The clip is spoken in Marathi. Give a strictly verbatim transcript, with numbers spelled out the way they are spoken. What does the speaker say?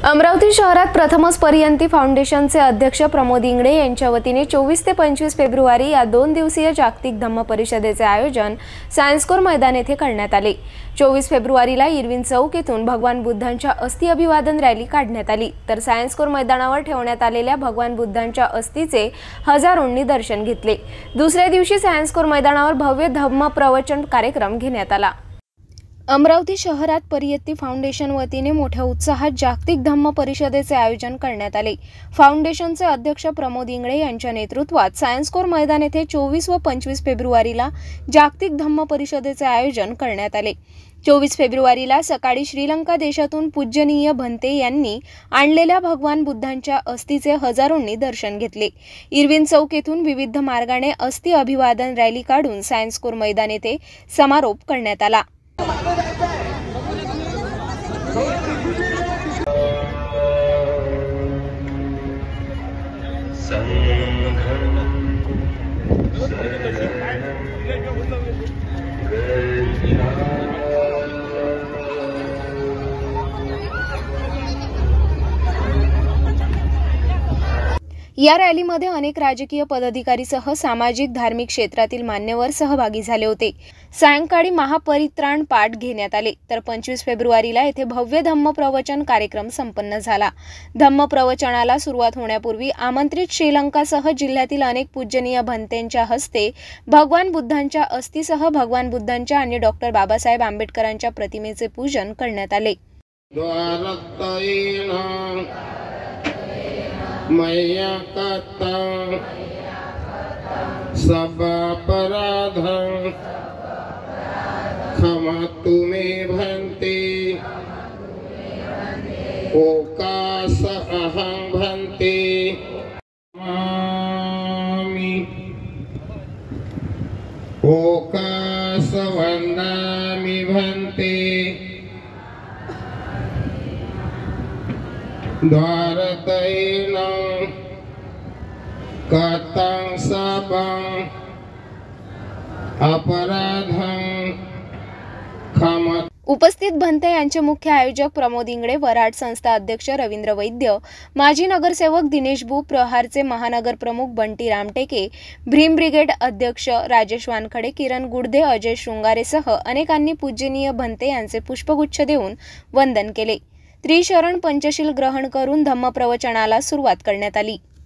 अमरावती शहरात प्रथमच परियंती फाउंडेशनचे अध्यक्ष प्रमोद इंगळे यांच्या वतीने चोवीस ते पंचवीस फेब्रुवारी या दोन दिवसीय जागतिक धम्म परिषदेचे आयोजन सायन्सकोर मैदान येथे करण्यात आले। चोवीस फेब्रुवारीला इरविन चौक येथून भगवान बुद्धांच्या अस्थि अभिवादन रॅली काढण्यात आली, तर सायन्सकोर मैदानावर ठेवण्यात आलेल्या भगवान बुद्धांच्या अस्थीचे हजारोंनी दर्शन घेतले। दुसऱ्या दिवशी सायन्सकोर मैदानावर भव्य धम्म प्रवचन कार्यक्रम घेण्यात आला। अमरावती शहरात परियंती फाउंडेशन वतीने मोठ्या उत्साहात जागतिक धम्म परिषदेचे आयोजन करण्यात आले। फाउंडेशनचे अध्यक्ष प्रमोद इंगळे यांच्या नेतृत्वात सायन्सकोर मैदान येथे चोवीस व पंचवीस फेब्रुवारीला जागतिक धम्म परिषदेचे आयोजन करण्यात आले। चोवीस फेब्रुवारीला सकाळी श्रीलंका देशातून पूज्यनीय भंते यांनी आणलेल्या भगवान बुद्धांच्या अस्थीचे हजारोंनी दर्शन घेतले। इरविन चौक येथून विविध मार्गाने अस्थि अभिवादन रॅली काढून सायन्सकोर मैदान येथे समारोप करण्यात आला। या रॅलीमध्ये अनेक राजकीय पदाधिकारीसह सामाजिक धार्मिक क्षेत्रातील मान्यवर सहभागी झाले होते। सायंकाळी महापरित्राण पाठ घेण्यात आले, तर पंचवीस फेब्रुवारीला येथे भव्य धम्म प्रवचन कार्यक्रम संपन्न झाला। धम्म प्रवचनाला सुरुवात होण्यापूर्वी आमंत्रित श्रीलंकासह जिल्ह्यातील अनेक पूजनीय भंतेंच्या हस्ते भगवान बुद्धांच्या अस्थीसह भगवान बुद्धांच्या आणि डॉक्टर बाबासाहेब आंबेडकरांच्या प्रतिमेचे पूजन करण्यात आले। मया कतं सबपराधं क्षमतु मे भन्ते ओकास अहं भन्ते मामि ओकास वन्दामि भन्ते द्वारतैनं कतं सबं अपराधं क्षमतु। उपस्थित भंते यांचे मुख्य आयोजक प्रमोद इंगळे, वराड संस्था अध्यक्ष रवींद्र वैद्य, माजी नगरसेवक दिनेश बू, प्रहारचे महानगर प्रमुख बंटी रामटेके, भीम ब्रिगेड अध्यक्ष राजेश वानखडे, किरण गुडदे, अजय शृंगारेसह अनेकांनी पूजनीय भंते यांचे पुष्पगुच्छ देऊन वंदन केले। त्रिशरण पंचशील ग्रहण करून धम्म प्रवचनाला सुरुवात करण्यात आली।